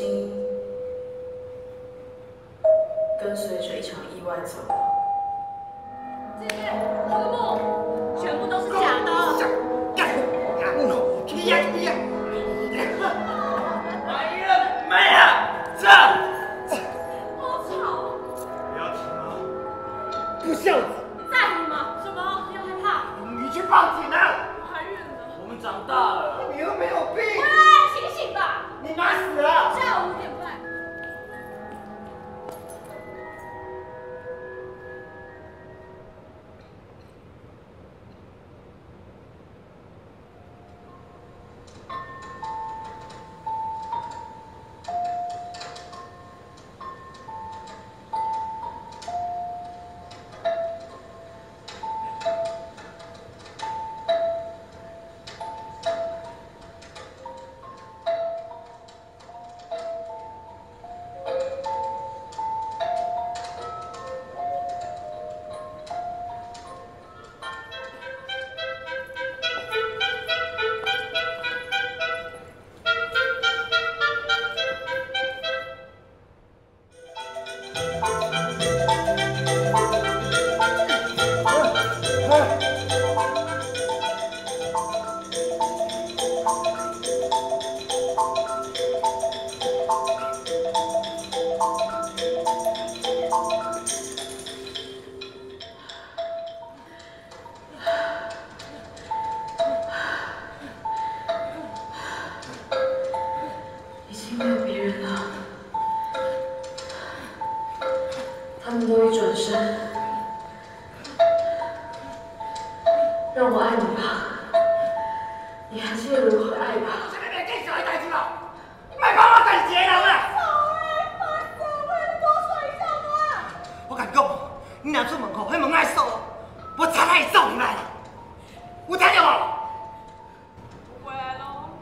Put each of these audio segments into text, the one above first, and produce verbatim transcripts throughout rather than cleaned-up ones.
心跟随着一场意外走了。 姐姐，我的梦全部都是假的。 干！我你呀你呀！哎呀妹啊，这！ 好吵！ 不要停啊！不孝子！ 你在乎吗？什么？你要害怕？ 你去报警啊！ 我怀孕了。 我们长大了。你又没有病。 喂，醒醒吧！ 你妈死了。 下午五点半。 已经没有别人了，他们都已转身，让我爱你吧，你还记得如何爱吧？ 我现在变小一代志了，卖帮我干邪人啦！我甲你讲，你若出门口，迄门爱锁，我查他会送你来。有听到无？ 回来喽！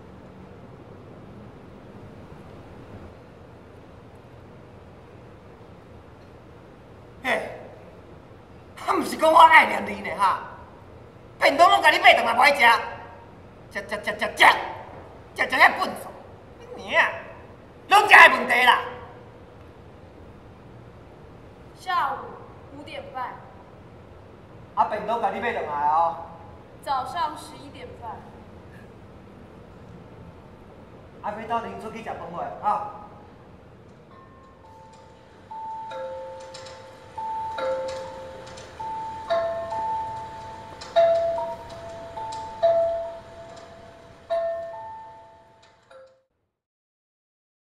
嘿，他毋是讲我爱念你呢哈，便当拢甲你买倒来歹食，食食食食食，食食遐笨爽，你娘，拢食的问题啦。 下午五点半， 啊，便当甲你买倒来哦。 早上十一点半。 啊，要斗阵出去食饭会，啊。